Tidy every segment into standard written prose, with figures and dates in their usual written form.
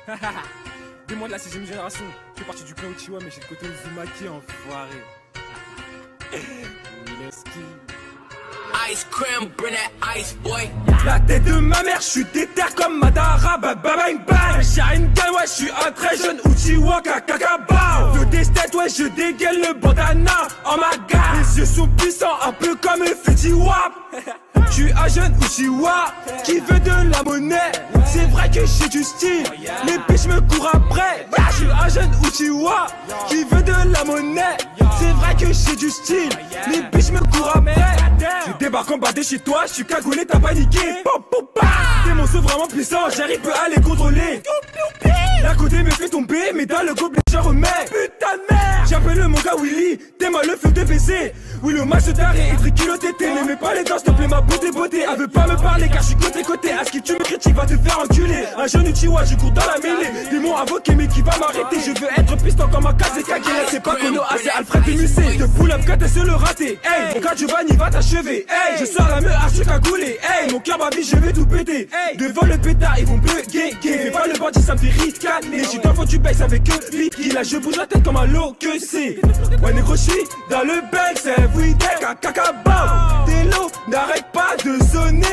Dis-moi de la 6ème génération. Je fais partie du clan Uchiwa, mais j'ai le côté Uzumaki, enfoiré. Ice cream, bring that ice, boy. La tête de ma mère, je suis déter comme Madara, bang bang bang. Sharingan, ouais, je suis un très jeune Uchiwa, kakakabao. Le destin, ouais, je dégaine le bandana en ma gare. Les yeux sont puissants, un peu comme Fetty Wap. Je suis un jeune Uchiwa qui veut de la monnaie. C'est vrai que j'ai du style, les biches me courent après. Je suis un jeune Uchiwa qui veut de la monnaie. C'est vrai que j'ai du style, les biches me courent après. Je débarque en bas de chez toi, je suis cagoulé, t'as paniqué. Tes mots sont vraiment puissants, j'arrive pas à les contrôler. La côté me fait tomber, mais dans le gobelet je remets. Putain de merde, j'appelle mon gars Willy, t'es mal le feu de baiser. Oui, le mal se taré et triculoté, n'aimais pas les dents, s'il te plaît, ma beauté. Elle veut pas me parler car je suis côté. À ce qui tu me critiques va te faire enculer. Un jeune Uchiwa, je cours dans la mêlée. Ils m'ont invoqué mais qui va m'arrêter. Je veux être piston comme un casse et Kagela. C'est pas Konoha, c'est Alfred de Musée. De pull up cut et se le rater. Hey, mon gars Giovanni va t'achever. Hey, je sors la meuf à ce cagoulé. Hey, mon cœur ma vie, je vais tout péter. Hey, devant le pétard, ils vont bugger. Mais pas le bandit, ça me fait ricaner. Je suis dans le fond du bass avec eux. Là, je bouge la tête comme un lot que c'est. Ouais, négro, je suis dans le bec, c'est everyday. Kakakabao. T'es low, n'arrête pas de sonner.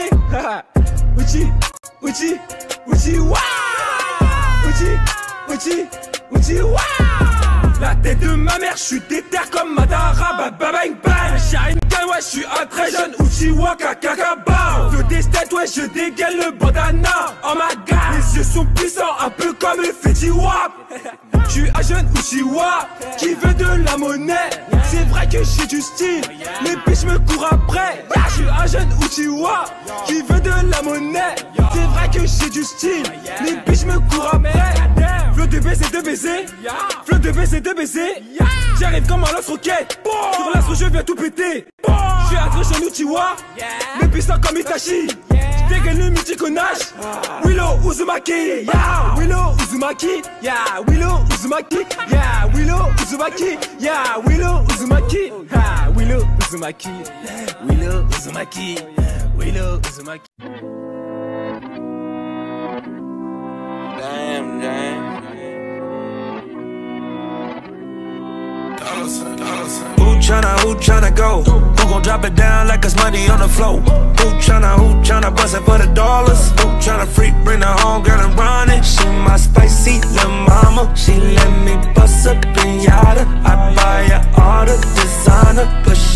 Uchiwa. La tête de ma mère, je suis déter comme Madara, bang bang bang. Sharingan, ouais, je suis un très jeune Uchiwa, kakakabao. Le destin, ouais, je dégaine le bandana en ma gare. Les yeux sont puissants, un peu comme Fetty Wap. Je suis un jeune Uchiwa qui veut de la monnaie. C'est vrai que j'ai du style, les biches me courent après. Je suis un jeune Uchiwa qui veut de la monnaie. C'est vrai que j'ai du style, les biches me courent après. Flot de baiser, flot de baiser. J'arrive comme un lance-roquette, sur l'astre je viens tout péter. Je suis un très jeune Uchiwa, mais puissant comme Itachi. Dégaine le multiconage, Willow Uzumaki, yeah, Willow Uzumaki, yeah, Willow Uzumaki, yeah, Willow Uzumaki, yeah, Willow Uzumaki, ha, Willow Uzumaki, Willow Uzumaki, Willow Uzumaki. Damn. Who tryna go? Who gon' drop it down like it's money on the floor? Who tryna bust it for the dollars? Who tryna freak, bring her home, girl, and run it? She my spicy little mama. She let me bust a pinata. I buy her all the designer, but